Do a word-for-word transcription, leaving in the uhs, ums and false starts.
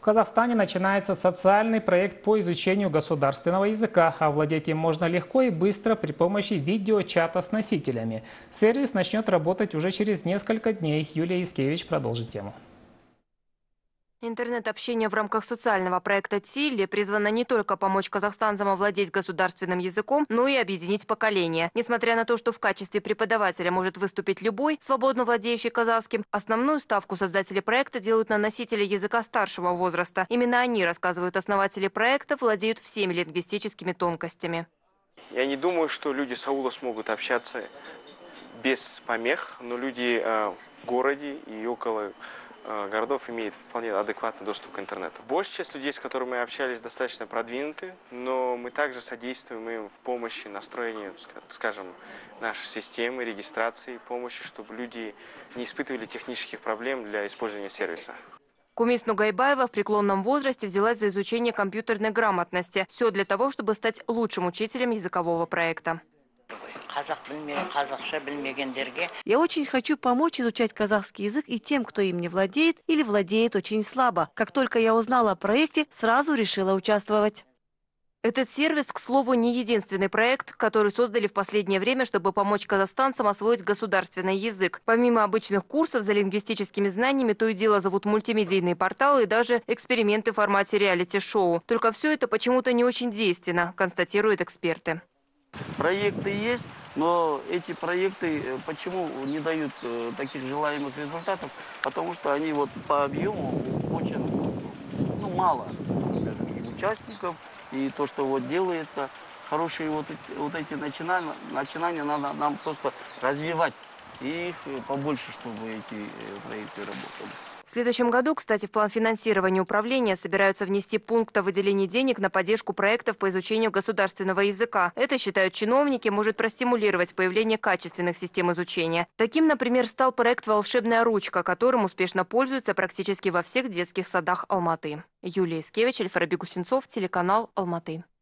Казахстане начинается социальный проект по изучению государственного языка. Овладеть им можно легко и быстро при помощи видеочата с носителями. Сервис начнет работать уже через несколько дней. Юлия Яскевич продолжит тему. Интернет-общение в рамках социального проекта «Тилли» призвано не только помочь казахстанцам овладеть государственным языком, но и объединить поколения. Несмотря на то, что в качестве преподавателя может выступить любой, свободно владеющий казахским, основную ставку создатели проекта делают на носители языка старшего возраста. Именно они, рассказывают основатели проекта, владеют всеми лингвистическими тонкостями. Я не думаю, что люди с аула смогут общаться без помех, но люди э, в городе и около городов имеет вполне адекватный доступ к интернету. Большая часть людей, с которыми мы общались, достаточно продвинуты, но мы также содействуем им в помощи настроения, скажем, нашей системы, регистрации, помощи, чтобы люди не испытывали технических проблем для использования сервиса. Кумис Нугайбаева в преклонном возрасте взялась за изучение компьютерной грамотности. Все для того, чтобы стать лучшим учителем языкового проекта. Я очень хочу помочь изучать казахский язык и тем, кто им не владеет или владеет очень слабо. Как только я узнала о проекте, сразу решила участвовать. Этот сервис, к слову, не единственный проект, который создали в последнее время, чтобы помочь казахстанцам освоить государственный язык. Помимо обычных курсов за лингвистическими знаниями, то и дело зовут мультимедийные порталы и даже эксперименты в формате реалити-шоу. Только все это почему-то не очень действенно, констатируют эксперты. Проекты есть, но эти проекты почему не дают таких желаемых результатов? Потому что они вот по объему очень ну, мало участников. И то, что вот делается, хорошие вот, вот эти начинания, начинания надо нам просто развивать. И их побольше, чтобы эти проекты работали. В следующем году, кстати, в план финансирования управления собираются внести пункт о выделении денег на поддержку проектов по изучению государственного языка. Это, считают чиновники, может простимулировать появление качественных систем изучения. Таким, например, стал проект «Волшебная ручка», которым успешно пользуются практически во всех детских садах Алматы. Юлия Яскевич, Альфараби Гусенцов, телеканал Алматы.